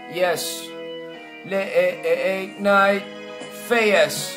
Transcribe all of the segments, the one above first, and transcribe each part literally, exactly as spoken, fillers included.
Yes. Late night. V S.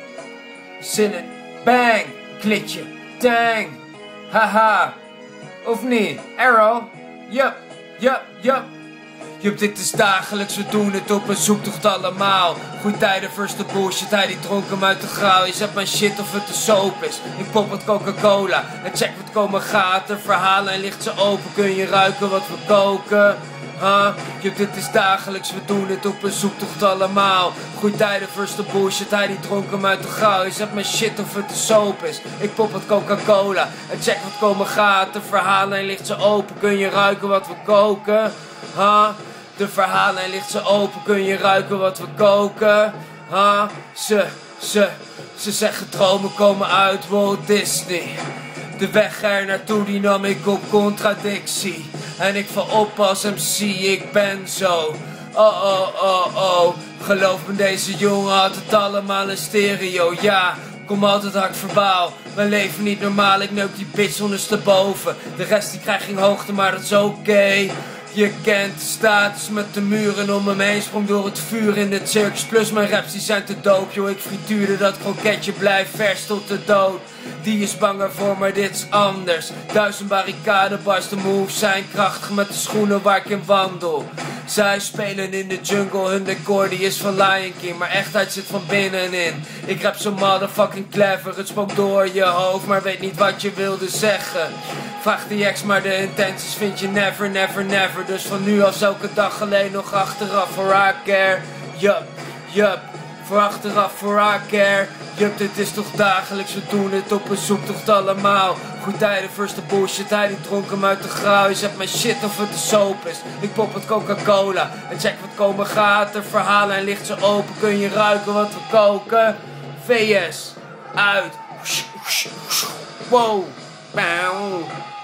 Zinnen. Bang. Klitje. Dang. Haha. Of niet? Arrow? Yup. Yup. Yup. Jup, dit is dagelijks, we doen het op een zoektocht allemaal. Goeie tijden, first de bullshit, hij die dronk hem uit de grauw. Je zet mijn shit of het de soap is. Ik pop wat Coca-Cola en check wat komen gaat. Een verhaal en ligt ze open, kun je ruiken wat we koken. Huh? Jup, dit is dagelijks, we doen het op een zoektocht allemaal. Goeie tijden, first de bullshit, hij die dronk hem uit de grauw. Je zet mijn shit of het de soap is. Ik pop wat Coca-Cola en check wat komen gaat. Een verhaal en ligt ze open, kun je ruiken wat we koken. Huh? De verhaallijn ligt ze open, kun je ruiken wat we koken. Huh? Ze, ze, ze zeggen dromen komen uit Walt Disney. De weg er naartoe die nam ik op contradictie. En ik val op als M C, ik ben zo. Oh oh oh oh, geloof me, deze jongen had het allemaal in stereo, ja. Kom altijd hard verbaal, mijn leven niet normaal, ik neuk die bitch ondersteboven. De rest die krijgt geen hoogte, maar dat is oké. Okay. Je kent de status met de muren om hem heen, sprong door het vuur in de circus. Plus mijn raps die zijn te dope, joh, ik frituurde dat kroketje, blijf vers tot de dood. Die is bang ervoor, maar dit is anders. Duizend barricadebars, de moves zijn krachtig met de schoenen waar ik in wandel. Zij spelen in de jungle, hun decor die is van Lion King, maar echtheid zit van binnenin. Ik rap zo motherfucking clever, het spookt door je hoofd, maar weet niet wat je wilde zeggen. Vraag die ex, maar de intenties vind je never, never, never. Dus van nu af elke dag alleen nog achteraf voor haar care. Yup, yup, voor achteraf voor haar care. Yup, dit is toch dagelijks, we doen het op een zoektocht allemaal. Goeie tijden, first de bullshit, hij die dronk hem uit de grauw. Je zet mijn shit of het de soap is. Ik pop wat Coca-Cola en check wat komen gaat. De verhaallijn ligt ze open, kun je ruiken wat we koken. V S, uit. Wow, bauw.